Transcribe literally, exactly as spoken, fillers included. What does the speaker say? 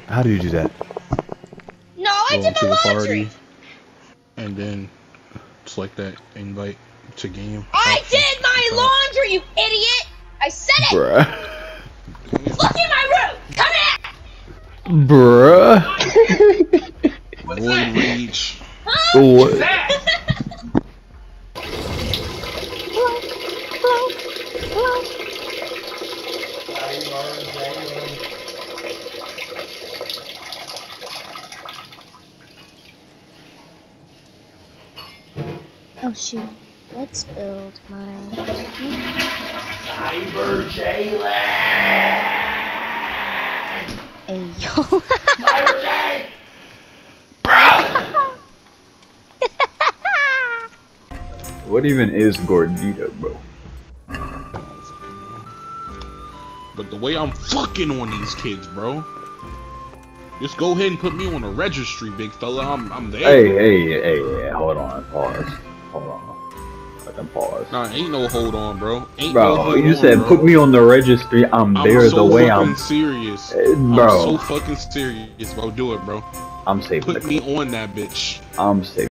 How do you do that? No, I Go did into the the laundry. party, and then select that invite to game. I option. did my Top. laundry, you idiot! I said it! Bruh. Look in my room! Come here! Bruh. Void Rage. Huh? What? Oh shoot. Let's build my Cyber Jalen! Ayo. Cyber Jay! What even is Gordita, bro? But the way I'm fucking on these kids, bro. Just go ahead and put me on the registry, big fella. I'm, I'm there. Hey, hey, hey, hey, hold on, pause. Hold on. Let them pause. Nah, ain't no hold on, bro. Ain't Bro, no hold you on, said bro. put me on the registry, I'm, I'm there so the way fucking I'm... serious. Uh, bro. I'm so fucking serious, bro. Do it, bro. I'm saving Put the me on that bitch. I'm saving